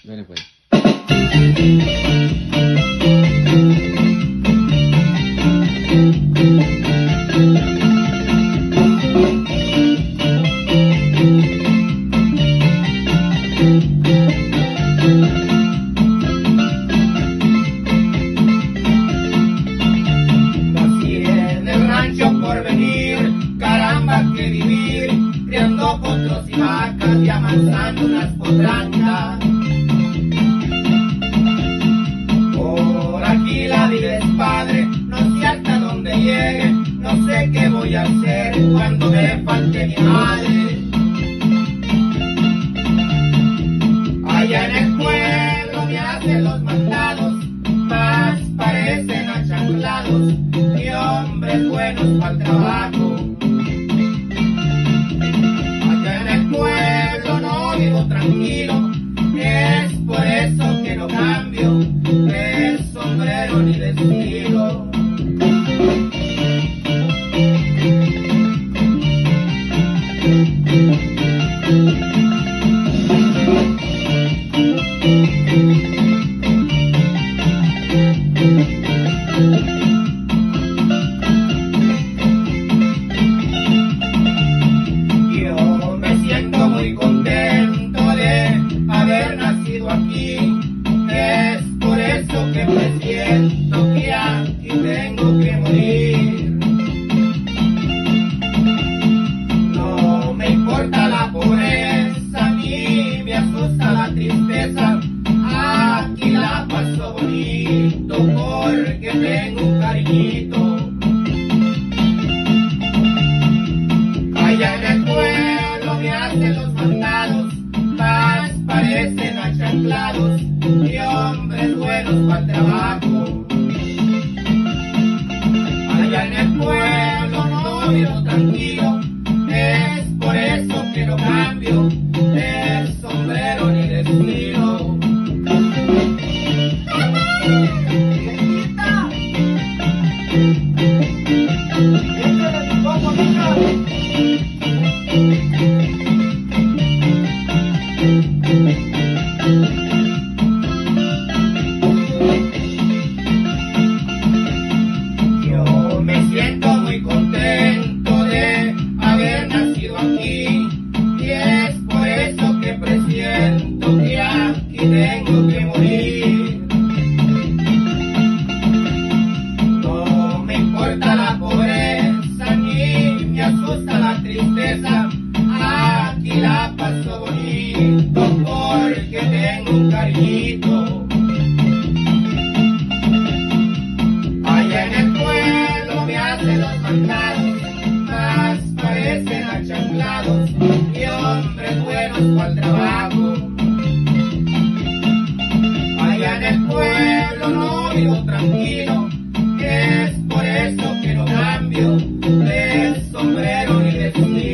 Dale pues. Nací en el rancho por venir, caramba que vivir, criando potros y vacas y amansando unas potrancas. Por aquí la vida es padre, no sé hasta dónde llegue, no sé qué voy a hacer cuando me falte mi madre. Allá en el pueblo me hacen los mandados, más parecen achanclados y hombres buenos para el trabajo. Allá en el pueblo no vivo tranquilo, es por eso que no cambio de sombrero ni de estilo. Yo me siento muy contento de haber nacido aquí, es por eso que presiento que aquí tengo que morir. No me importa la pobreza ni me asusta la tristeza, aquí la paso bonito porque tengo un cariñito. Allá en el pueblo me hacen los mandados, más parecen achanclados y hombres buenos para el trabajo. Allá en el pueblo no vivo tranquilo, es por eso que no cambio de sombrero ni de estilo. Yo me siento muy contento de haber nacido aquí y es por eso que presiento que aquí tengo que morir. No me importa la pobreza ni me asusta la tristeza, aquí la paso bonito porque tengo un cariñito. Allá en el pueblo me hacen los mandados, más parecen achanclados y hombres buenos para el trabajo. Allá en el pueblo no vivo tranquilo, es por eso que no cambio de sombrero ni de estilo.